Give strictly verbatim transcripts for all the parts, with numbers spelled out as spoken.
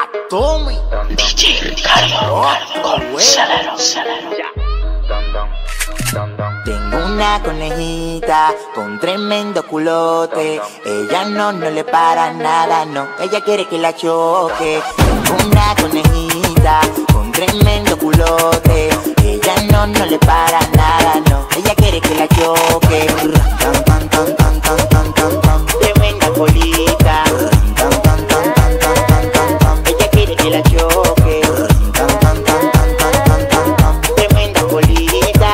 Tommy. D J Ricardo, Ricardo, Salero, Salero. Tengo una conejita con tremendo culote. Ella no, no le para nada, no. Ella quiere que la choque. Tengo una conejita con tremendo culote. Ella no, no le para nada, no. Ella quiere que la choque. Tan, tan, tan, tan, tan, tan, tan, tan. Tremenda colita. Tan, tan, tan, tan, tan, tan, tan, tan. Ella quiere que la choque. Tan, tan, tan, tan, tan, tan, tan, tan. Tremenda colita.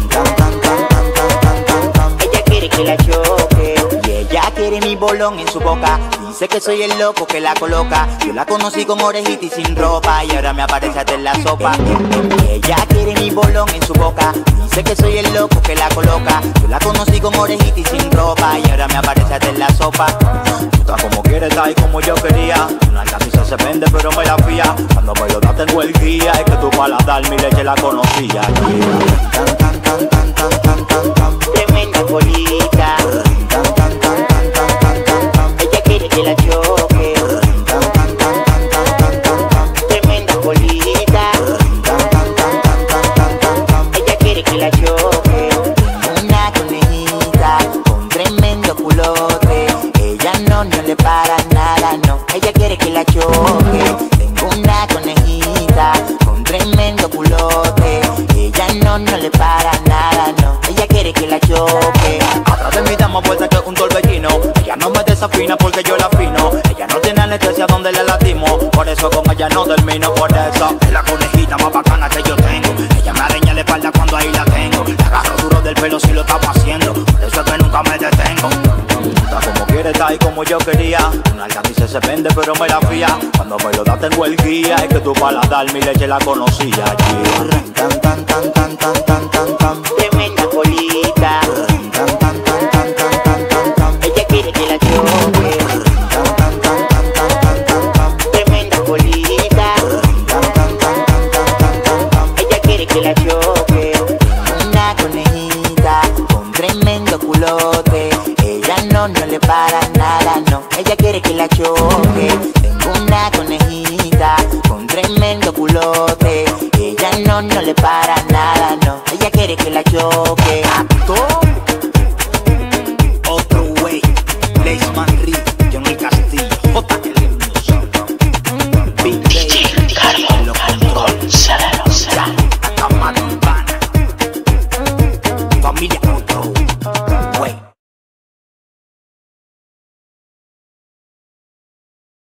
Ella quiere que la choque. Y ella quiere mi bolón en su boca. Dice que soy el loco que la coloca. Yo la conocí con orejita y sin ropa, y ahora me aparece hasta en la sopa. Y ella quiere mi bolón en su boca. Dice que soy el loco que la coloca. Yo la conocí con orejita y sin ropa, y ahora me aparece hasta en la sopa. Tú estás como quieres, estás como yo quería. Una camisa se vende pero me la fía. Cuando bailo da tengo el guía. Es que tu paladar mi leche la conocía. Yeah. Tan, tan, tan, tan, tan, tan, tan, tan. Tremenda colita. Tan, tan, tan, tan, tan, tan, tan, tan. Ella quiere que la choque. Tan, tan, tan, tan, tan, tan, tan, tan. Tremenda colita. Tan, tan, tan, tan, tan, tan, tan, tan. Ella quiere que la choque. Una conejita con tremendo culote. Ella no, no le para nada, no. Ella quiere que la choque. Tengo una conejita con tremendo culote. Ella no, no le para nada, no. Ella quiere que la choque. Atrás de mí damos vuelta que un torbellino. Ella no me desafina porque yo la afino. Ella no tiene anestesia donde le latimos. Por eso con ella no termino. Por eso es la conejita más bacana que yo tengo. Ella me araña la espalda cuando ahí la tengo. Le agarro duro del pelo si lo estamos haciendo. Por eso es que nunca me detengo. Está como quiere, está ahí como yo quería. Una camisa se vende pero me la fía. Cuando me lo da tengo el guía. Es que tu paladar mi leche la conocía. Yeah. Tan, tan, tan, tan, tan, tan, tan, tan. Tremenda colita. Tan, tan, tan, tan, tan, tan, tan, tan. Ella quiere que la choque. Tan, tan, tan, tan, tan, tan, tan, tan. Tremenda colita. Tan, tan, tan, tan, tan, tan, tan, tan. Ella quiere que la choque. Una conejita con tremendo culote. Ella no, no le para nada, no. Ella quiere que la choque. Tengo una conejita con tremendo culote. Ella no, no le para nada, no. Ella quiere que la choque. Todo